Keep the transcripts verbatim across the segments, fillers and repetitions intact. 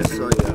So, yeah.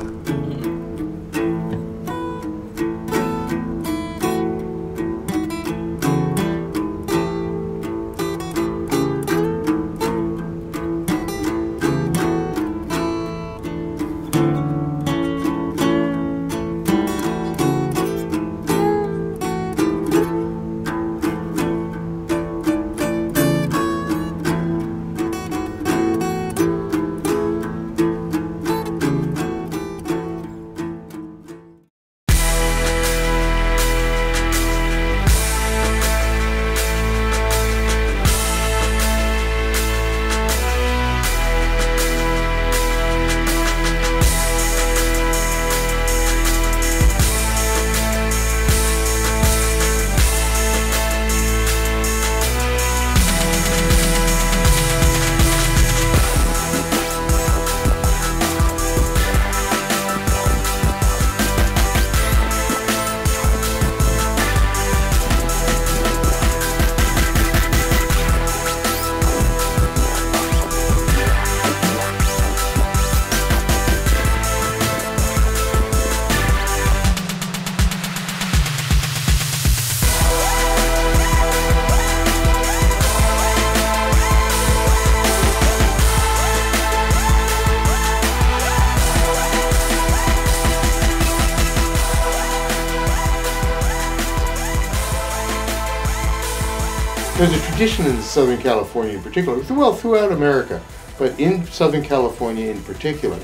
There's a tradition in Southern California in particular, well, throughout America, but in Southern California in particular,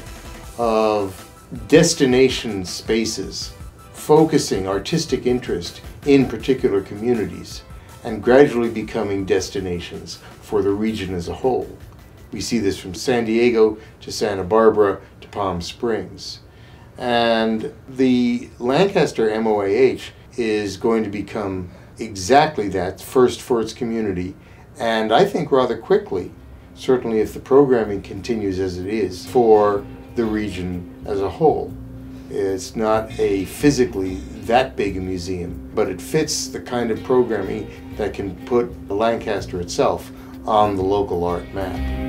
of destination spaces focusing artistic interest in particular communities and gradually becoming destinations for the region as a whole. We see this from San Diego to Santa Barbara to Palm Springs. And the Lancaster M O A H is going to become exactly that, first for its community, and I think rather quickly, certainly if the programming continues as it is, for the region as a whole. It's not a physically that big a museum, but it fits the kind of programming that can put Lancaster itself on the local art map.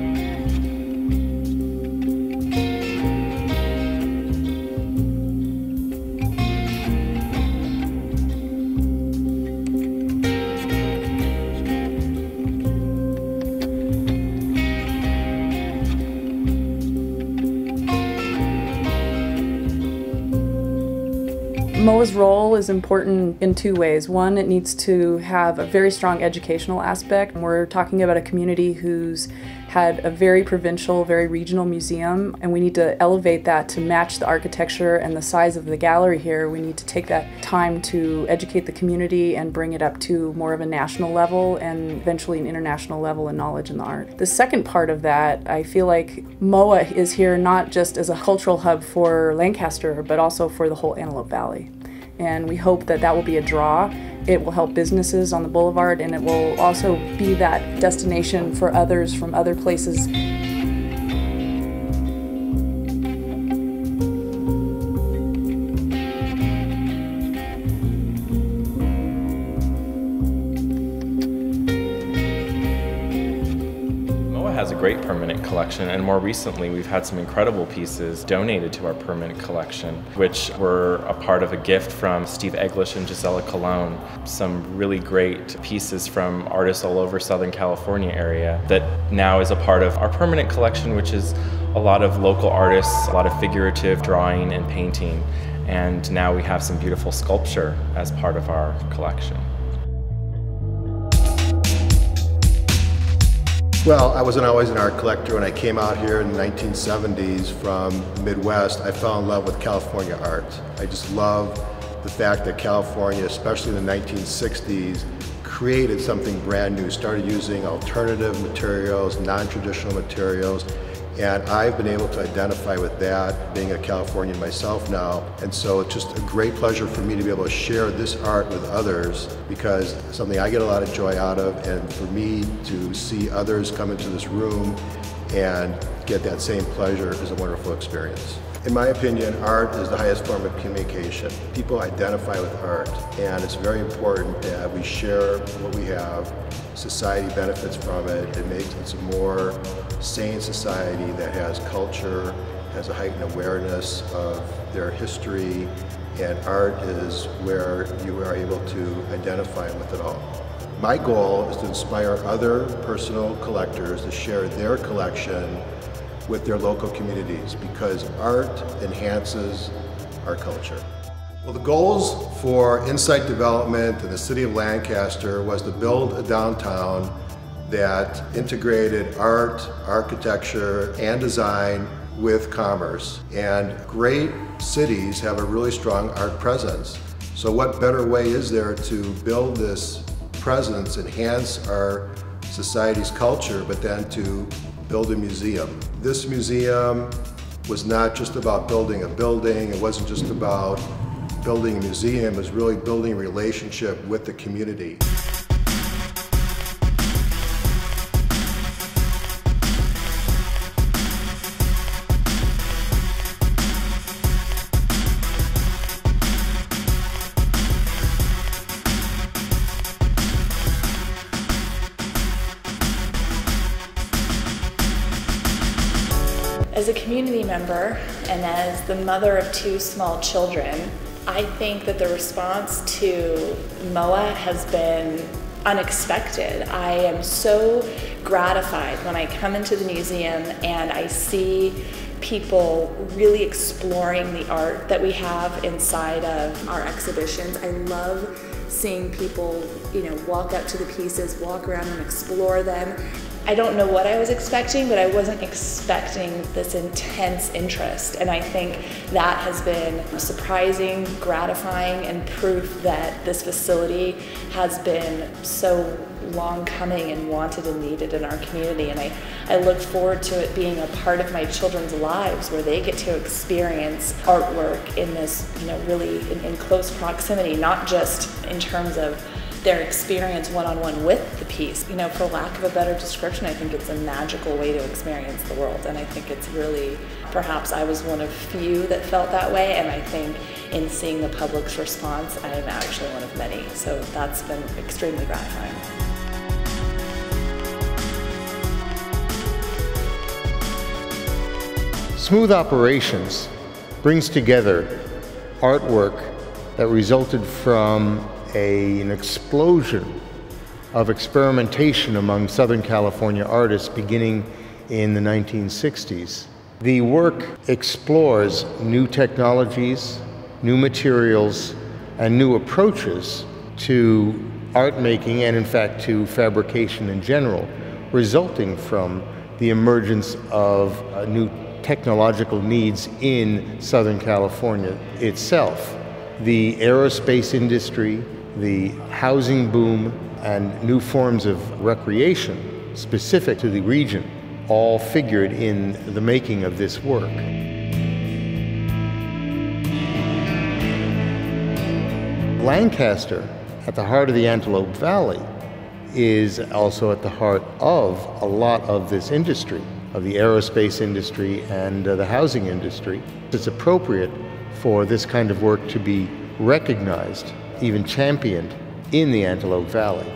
M O A H's role is important in two ways. One, it needs to have a very strong educational aspect. We're talking about a community who's had a very provincial, very regional museum, and we need to elevate that to match the architecture and the size of the gallery here. We need to take that time to educate the community and bring it up to more of a national level and eventually an international level in knowledge in the art. The second part of that, I feel like M O A H is here not just as a cultural hub for Lancaster, but also for the whole Antelope Valley. And we hope that that will be a draw. It will help businesses on the boulevard, and it will also be that destination for others from other places. Has a great permanent collection, and more recently we've had some incredible pieces donated to our permanent collection, which were a part of a gift from Steve Eglash and Gisela Colon. Some really great pieces from artists all over Southern California area that now is a part of our permanent collection, which is a lot of local artists, a lot of figurative drawing and painting, and now we have some beautiful sculpture as part of our collection. Well, I wasn't always an art collector. When I came out here in the nineteen seventies from the Midwest, I fell in love with California art. I just love the fact that California, especially in the nineteen sixties, created something brand new, started using alternative materials, non-traditional materials, and I've been able to identify with that, being a Californian myself now. And so it's just a great pleasure for me to be able to share this art with others, because it's something I get a lot of joy out of, and for me to see others come into this room and get that same pleasure is a wonderful experience. In my opinion, art is the highest form of communication. People identify with art, and it's very important that we share what we have. Society benefits from it. It makes it a more sane society that has culture, has a heightened awareness of their history, and art is where you are able to identify with it all. My goal is to inspire other personal collectors to share their collection with their local communities, because art enhances our culture. Well, the goals for Insight Development in the City of Lancaster was to build a downtown that integrated art, architecture, and design with commerce. And great cities have a really strong art presence. So what better way is there to build this presence, enhance our society's culture, but then to build a museum? This museum was not just about building a building, it wasn't just about building a museum, it was really building a relationship with the community. As a community member and as the mother of two small children, I think that the response to M O A H has been unexpected. I am so gratified when I come into the museum and I see people really exploring the art that we have inside of our exhibitions. I love seeing people, you know, walk up to the pieces, walk around and explore them. I don't know what I was expecting, but I wasn't expecting this intense interest. And I think that has been surprising, gratifying, and proof that this facility has been so long coming and wanted and needed in our community. And I, I look forward to it being a part of my children's lives where they get to experience artwork in this, you know, really in, in close proximity, not just in terms of their experience one-on-one with the piece. You know, for lack of a better description, I think it's a magical way to experience the world, and I think it's really, perhaps I was one of few that felt that way, and I think in seeing the public's response, I am actually one of many, so that's been extremely gratifying. Smooth Operations brings together artwork that resulted from A, an explosion of experimentation among Southern California artists beginning in the nineteen sixties. The work explores new technologies, new materials, and new approaches to art making and in fact to fabrication in general, resulting from the emergence of uh, new technological needs in Southern California itself. The aerospace industry, the housing boom, and new forms of recreation specific to the region all figured in the making of this work. Lancaster, at the heart of the Antelope Valley, is also at the heart of a lot of this industry, of the aerospace industry and uh, the housing industry. It's appropriate for this kind of work to be recognized, even championed, in the Antelope Valley.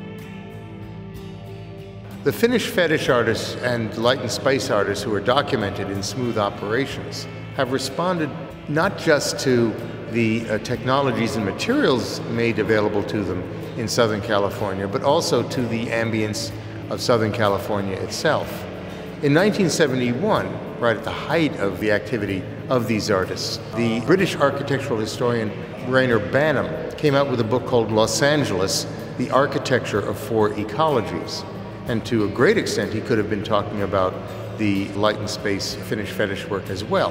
The Finnish fetish artists and light and spice artists who are documented in Smooth Operations have responded not just to the uh, technologies and materials made available to them in Southern California, but also to the ambience of Southern California itself. In nineteen seventy-one, right at the height of the activity of these artists, the British architectural historian Rainer Banham came out with a book called Los Angeles, The Architecture of Four Ecologies. And to a great extent, he could have been talking about the light and space Finnish fetish work as well.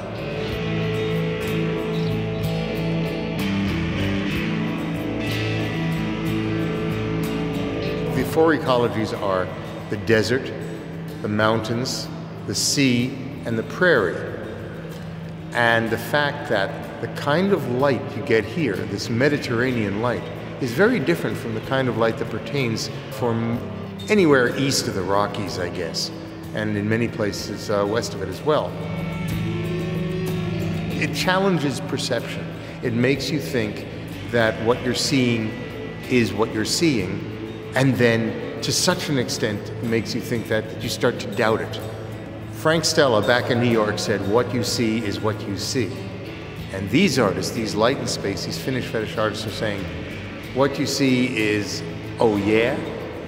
The four ecologies are the desert, the mountains, the sea, and the prairie. And the fact that the kind of light you get here, this Mediterranean light, is very different from the kind of light that pertains from anywhere east of the Rockies, I guess, and in many places uh, west of it as well. It challenges perception. It makes you think that what you're seeing is what you're seeing, and then to such an extent it makes you think that, that you start to doubt it. Frank Stella back in New York said, "What you see is what you see." And these artists, these light and space, these Finnish fetish artists are saying, what you see is, oh yeah?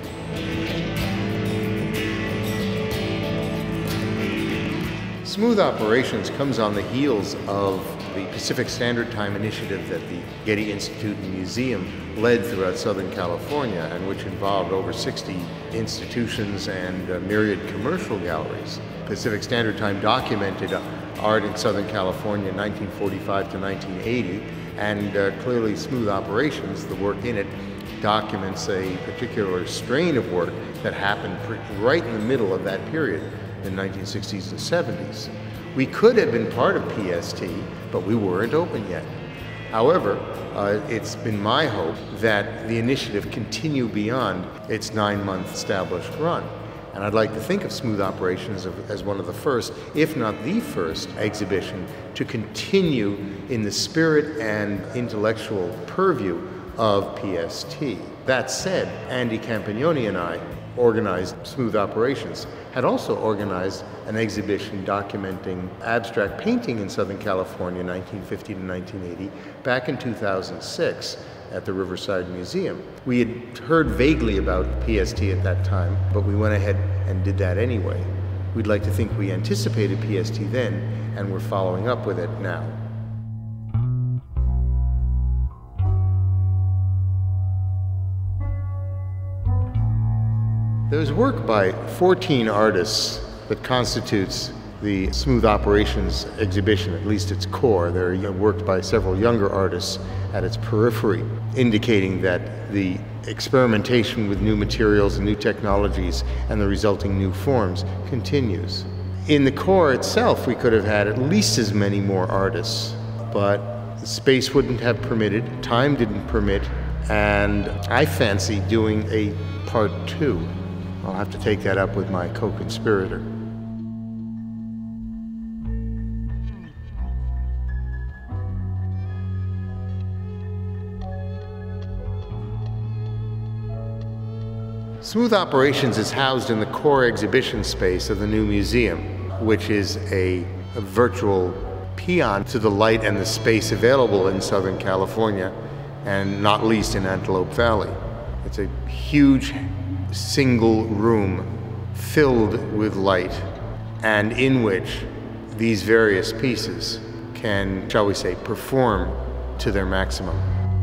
Smooth Operations comes on the heels of the Pacific Standard Time initiative that the Getty Institute and Museum led throughout Southern California, and which involved over sixty institutions and a myriad commercial galleries. Pacific Standard Time documented art in Southern California nineteen forty-five to nineteen eighty, and uh, clearly Smooth Operations, the work in it, documents a particular strain of work that happened right in the middle of that period, in the nineteen sixties and seventies. We could have been part of P S T, but we weren't open yet. However, uh, it's been my hope that the initiative continue beyond its nine-month established run. And I'd like to think of Smooth Operations as one of the first, if not the first, exhibition to continue in the spirit and intellectual purview of P S T. That said, Andi Campognone and I organized Smooth Operations, had also organized an exhibition documenting abstract painting in Southern California, nineteen fifty to nineteen eighty, back in two thousand six at the Riverside Museum. We had heard vaguely about P S T at that time, but we went ahead and did that anyway. We'd like to think we anticipated P S T then, and we're following up with it now. There's work by fourteen artists that constitutes the Smooth Operations exhibition, at least its core. There are work by several younger artists at its periphery, indicating that the experimentation with new materials and new technologies and the resulting new forms continues. In the core itself, we could have had at least as many more artists, but space wouldn't have permitted, time didn't permit, and I fancy doing a part two. I'll have to take that up with my co-conspirator. Smooth Operations is housed in the core exhibition space of the new museum, which is a, a virtual paean to the light and the space available in Southern California, and not least in Antelope Valley. It's a huge single room filled with light, and in which these various pieces can, shall we say, perform to their maximum.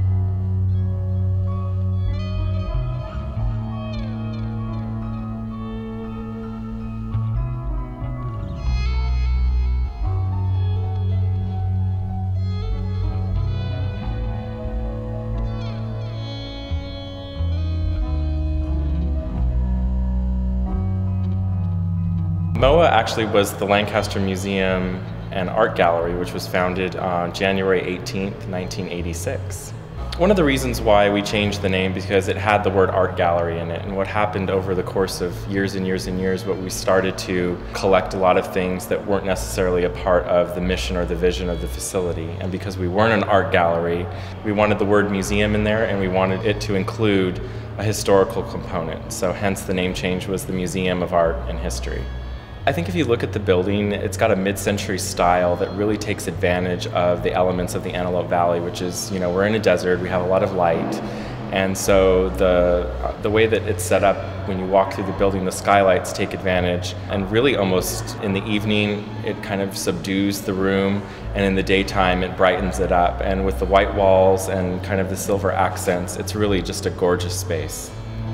MOAH actually was the Lancaster Museum and Art Gallery, which was founded on January eighteenth, nineteen eighty-six. One of the reasons why we changed the name because it had the word art gallery in it, and what happened over the course of years and years and years, what we started to collect a lot of things that weren't necessarily a part of the mission or the vision of the facility. And because we weren't an art gallery, we wanted the word museum in there, and we wanted it to include a historical component. So hence the name change was the Museum of Art and History. I think if you look at the building, it's got a mid-century style that really takes advantage of the elements of the Antelope Valley, which is, you know, we're in a desert, we have a lot of light, and so the, the way that it's set up when you walk through the building, the skylights take advantage, and really almost in the evening it kind of subdues the room, and in the daytime it brightens it up, and with the white walls and kind of the silver accents, it's really just a gorgeous space.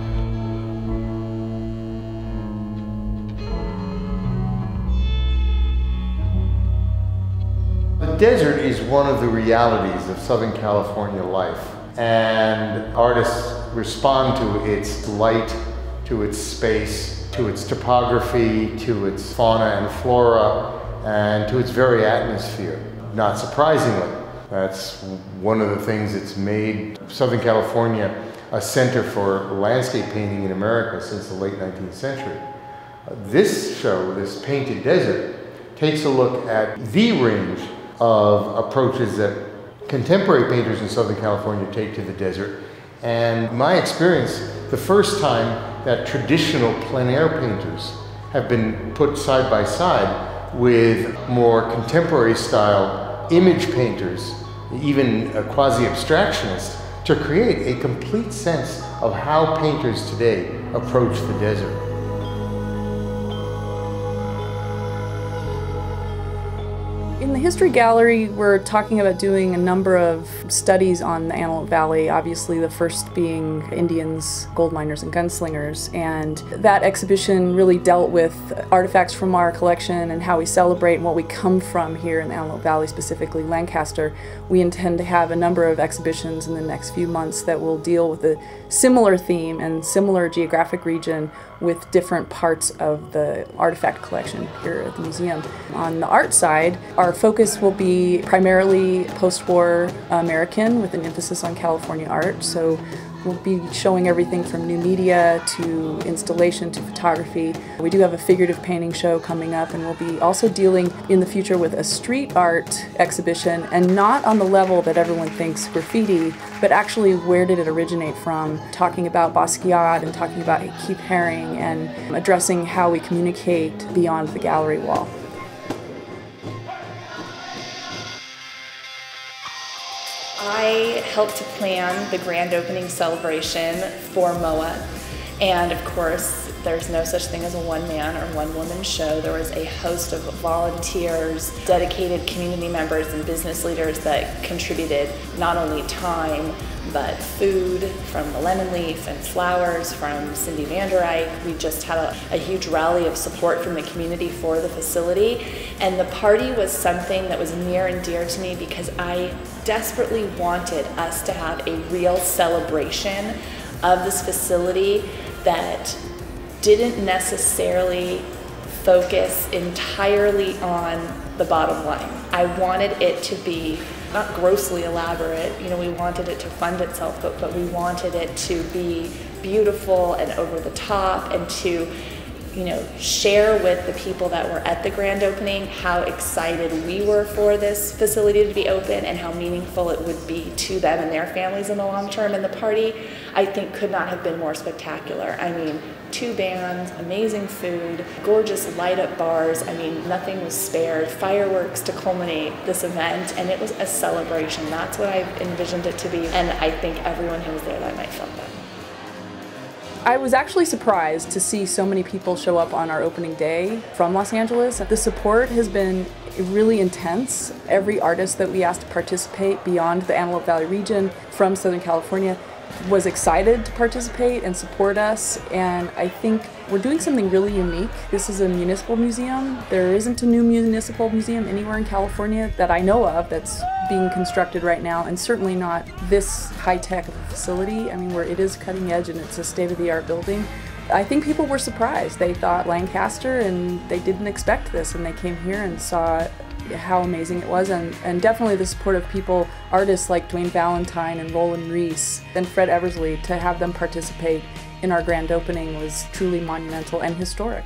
The desert is one of the realities of Southern California life, and artists respond to its light, to its space, to its topography, to its fauna and flora, and to its very atmosphere. Not surprisingly, that's one of the things that's made Southern California a center for landscape painting in America since the late nineteenth century. This show, this Painted Desert, takes a look at the range of approaches that contemporary painters in Southern California take to the desert. And my experience, the first time that traditional plein air painters have been put side by side with more contemporary style image painters, even quasi-abstractionists, to create a complete sense of how painters today approach the desert. In the History Gallery, we're talking about doing a number of studies on the Antelope Valley, obviously the first being Indians, gold miners, and gunslingers. And that exhibition really dealt with artifacts from our collection and how we celebrate and what we come from here in the Antelope Valley, specifically Lancaster. We intend to have a number of exhibitions in the next few months that will deal with a similar theme and similar geographic region with different parts of the artifact collection here at the museum. On the art side, our focus will be primarily post-war American with an emphasis on California art. So we'll be showing everything from new media to installation to photography. We do have a figurative painting show coming up, and we'll be also dealing in the future with a street art exhibition, and not on the level that everyone thinks graffiti, but actually where did it originate from, talking about Basquiat and talking about Keith Haring and addressing how we communicate beyond the gallery wall. I helped to plan the grand opening celebration for M O A H, and of course there's no such thing as a one-man or one-woman show. There was a host of volunteers, dedicated community members and business leaders that contributed not only time but food from the Lemon Leaf and flowers from Cindy Vandereyck. We just had a, a huge rally of support from the community for the facility, and the party was something that was near and dear to me because I desperately wanted us to have a real celebration of this facility that didn't necessarily focus entirely on the bottom line. I wanted it to be not grossly elaborate, you know, we wanted it to fund itself, but, but we wanted it to be beautiful and over the top, and to, you know, share with the people that were at the grand opening how excited we were for this facility to be open and how meaningful it would be to them and their families in the long term. And the party, I think, could not have been more spectacular. I mean, two bands, amazing food, gorgeous light up bars. I mean, nothing was spared, fireworks to culminate this event, and it was a celebration. That's what I envisioned it to be, and I think everyone who was there that night felt that. I was actually surprised to see so many people show up on our opening day from Los Angeles. The support has been really intense. Every artist that we asked to participate beyond the Antelope Valley region from Southern California was excited to participate and support us, and I think we're doing something really unique. This is a municipal museum. There isn't a new municipal museum anywhere in California that I know of that's being constructed right now, and certainly not this high-tech of a facility. I mean, where it is cutting edge and it's a state-of-the-art building. I think people were surprised. They thought Lancaster, and they didn't expect this, and they came here and saw how amazing it was, and, and definitely the support of people, artists like Dwayne Valentine and Roland Reese and Fred Eversley, to have them participate in our grand opening was truly monumental and historic.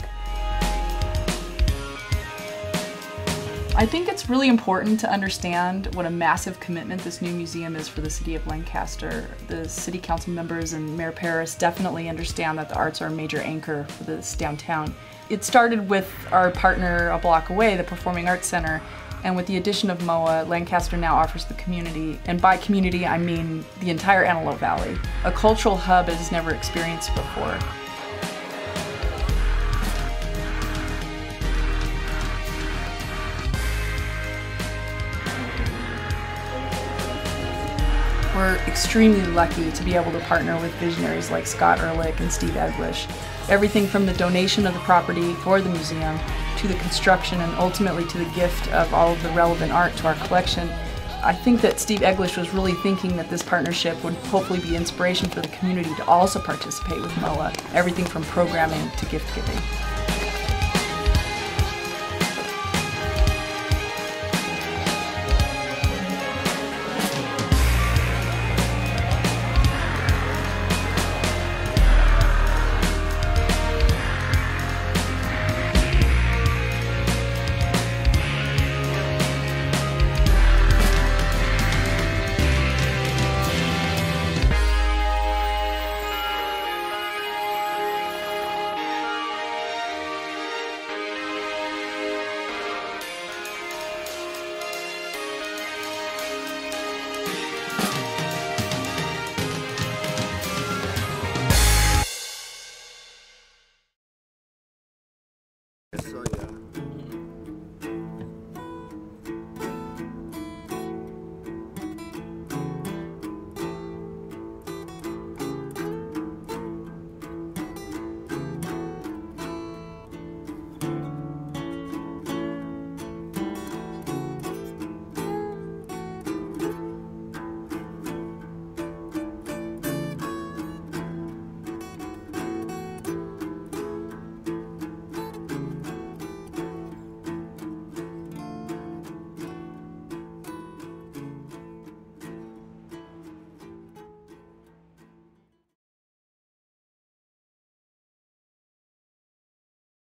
I think it's really important to understand what a massive commitment this new museum is for the city of Lancaster. The city council members and Mayor Paris definitely understand that the arts are a major anchor for this downtown. It started with our partner a block away, the Performing Arts Center, and with the addition of M O A H, Lancaster now offers the community, and by community I mean the entire Antelope Valley, a cultural hub it has never experienced before. We're extremely lucky to be able to partner with visionaries like Scott Ehrlich and Steve Eglash. Everything from the donation of the property for the museum to the construction and ultimately to the gift of all of the relevant art to our collection. I think that Steve Eglash was really thinking that this partnership would hopefully be inspiration for the community to also participate with M O A H, everything from programming to gift giving.